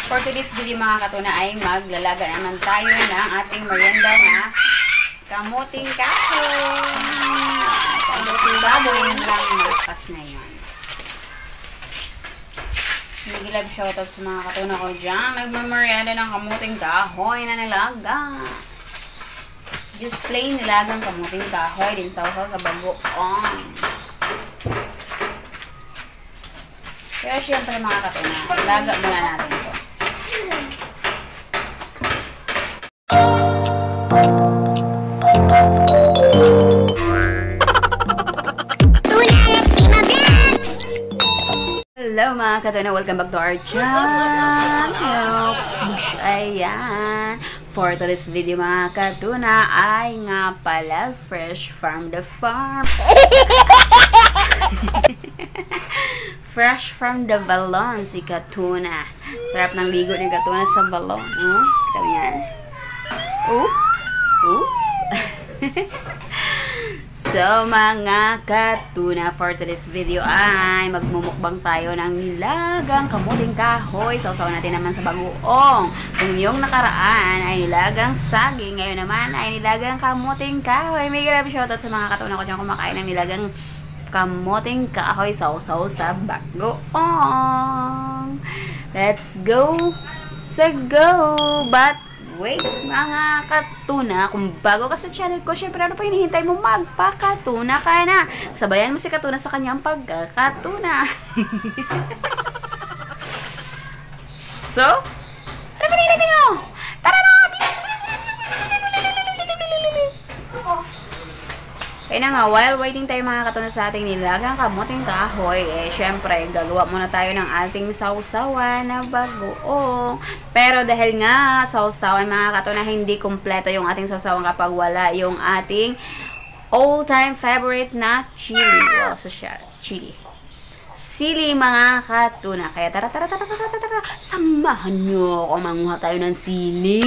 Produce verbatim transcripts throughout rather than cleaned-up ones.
For today's video mga katuna ay maglalaga naman tayo ng ating merienda na kamuting kahoy. Kamuting baboy lang malakas na yun. Big love shoutout sa mga katuna ko dyan. Nagmamerienda ng kamuting kahoy na nilaga. Just plain nilagang kamuting kahoy din sausaw sa bagoong. Pero syempre mga katuna, nilaga muna natin ito. Hello mga katuna, welcome back to our channel. Ayan. For today's video mga katuna ay nga pala fresh from the farm. Fresh from the balon si katuna. Sarap ng ligo ni katuna sa balon. Oh, kita mo yan. Oh, oh. So mga katuna, for today's video ay magmumukbang tayo ng nilagang kamuting kahoy. Sausaw natin naman sa bagoong. Kung yung nakaraan ay nilagang saging, ngayon naman ay nilagang kamuting kahoy. May grabe shoutout sa mga katuna ko dyan kumakain ng nilagang kamuting kahoy sausaw sa bagoong. Let's go sa go! But wait, mga katuna, kung bago ka sa channel ko, syempre ano pa hinihintay mo? Magpakatuna ka na. Sabayan mo si katuna sa kanyang pagkakatuna. So, ano ba hinihintay mo? Tara na! Bilis, bilis, bilis, bilis. Kaya na nga, while waiting tayo mga katuna sa ating nilagang kamuting kahoy, eh, syempre, gagawa muna tayo ng ating sausawan na bagoong. Pero dahil nga, sausawan mga katuna, hindi kompleto yung ating sausawan kapag wala yung ating all-time favorite na chili. Wow, so siya, chili. Sili mga katuna. Kaya tara, tara, tara, tara, tara, tara. Samahan nyo ako, manguha tayo ng sili.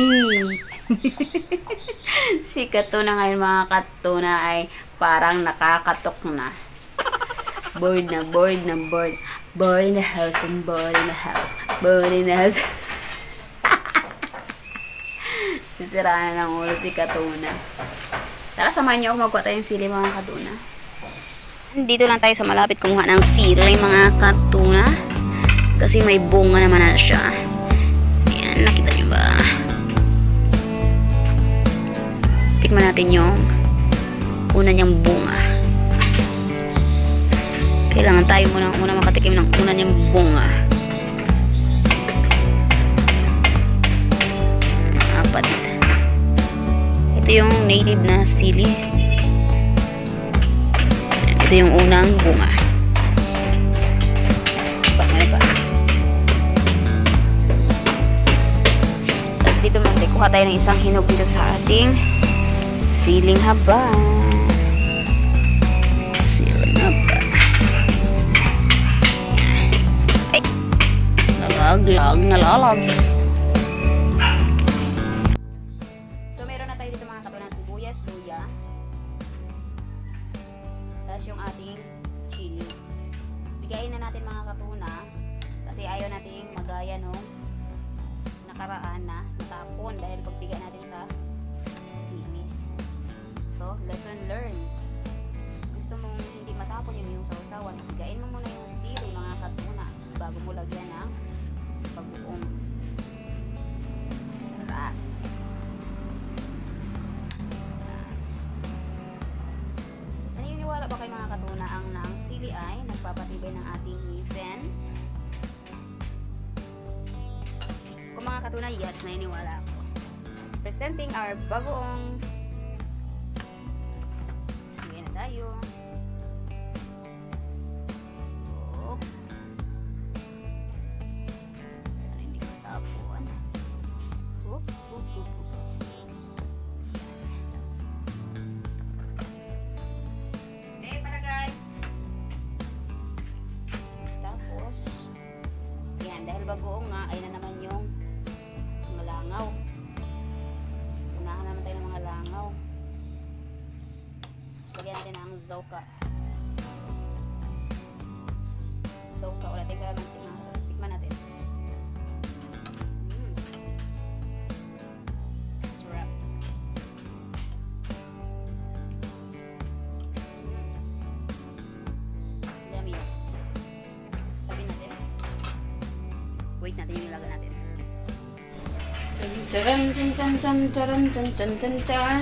Si katuna ngayon mga katuna ay parang nakakatok na. Bored na, bored na, bored. Bored in the house and bored in the house. Bored in the house. Sisiraan na ng ulo si katuna. Tara, samahan niyo ako magkuha tayong sili mga katuna. Dito lang tayo sa malapit kumuha ng sili mga katuna. Kasi may bunga naman na siya. Ayan, nakita niyo ba? Tikman natin yung una niyang bunga. Kailangan tayo muna, muna makatikim ng una niyang bunga. Apat. Ito yung native na sili. Ito yung unang bunga. Apat na pa. Tapos dito naman, kuha tayo ng isang hinog dito sa ating siling haba. Siling haba. Ay! Nalaglag, nalalag. So, meron na tayo dito mga katuna ng sibuyas, luya. Tapos yung ating chili. Bigayin na natin mga katuna. Kasi ayaw natin magaya nung nakaraan na natapon dahil pagbigay natin sa sili. So, lesson learned. Gusto mong hindi matapon yun yung sausawan, higain mo muna yung sili mga katuna bago mo lagyan ng bagoong. Sarap. Naniniwala ba kayo mga katuna ang ang sili ay nagpapatibay ng ating ngipin? Kung mga katuna, yes, naniniwala ako. Presenting our bagoong. Tayo. Oh. Para hindi ko tapon. Oh, oh, oh, oh. Okay, palagay. Tapos, yan, dahil bagoong nga, ay na naman yung mga langaw. Unahan naman tayo ng mga langaw. Lagyan natin ang zoka. Zoka. Wala tayong kalamansi. Tikman natin. Wait natin yung ilaga natin. Charan, chan, chan, chan, charan, chan, chan, chan, chan.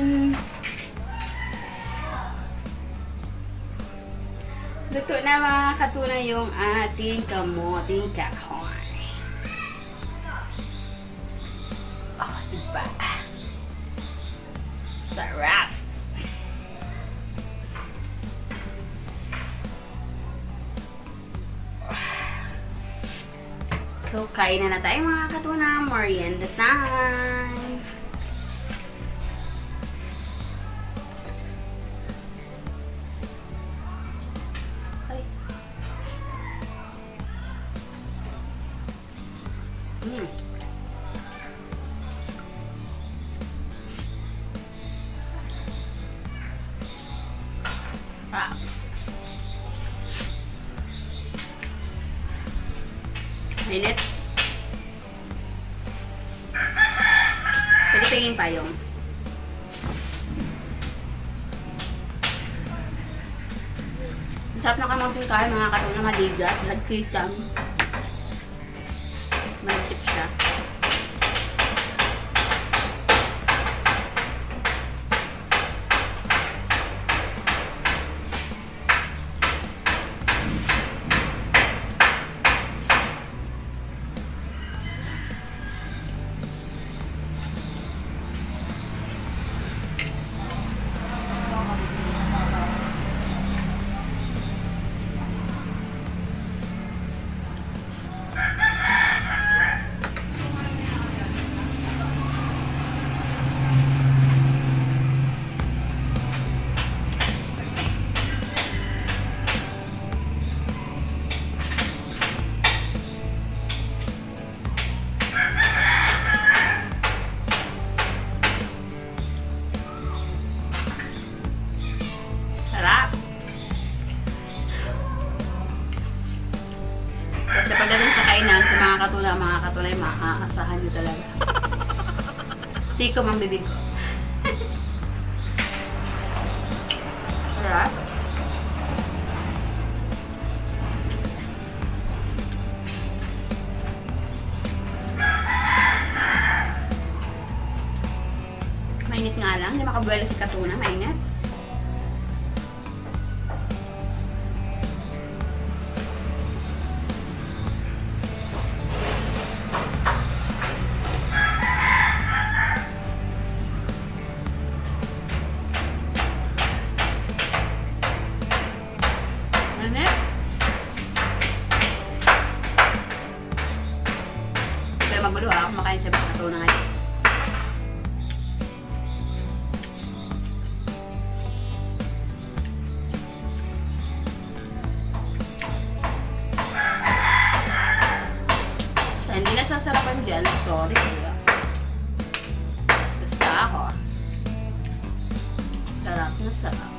Luto na mga katuna yung ating kamuting kahoy. Oh, diba? Sarap! So, kain na na tayo mga katuna. Merienda time! Ay. Mm. Ah. Minute. Pwede tingin pa yung. Ang sarap na kamunting kain mga katuna, maligat, nagkitang. Malagtip siya. Sa pagdating sa kainan, sa mga katula, mga katulay, makakasahan nyo talaga. Di ko mang bibig ko. Sarap. Mainit nga lang, hindi makabuelo si katuna, mainit. Magulo ha, kumakain sa bato na ngayon. So, hindi na sasarapan dyan. Sorry. Basta ako. Sarap na sarap.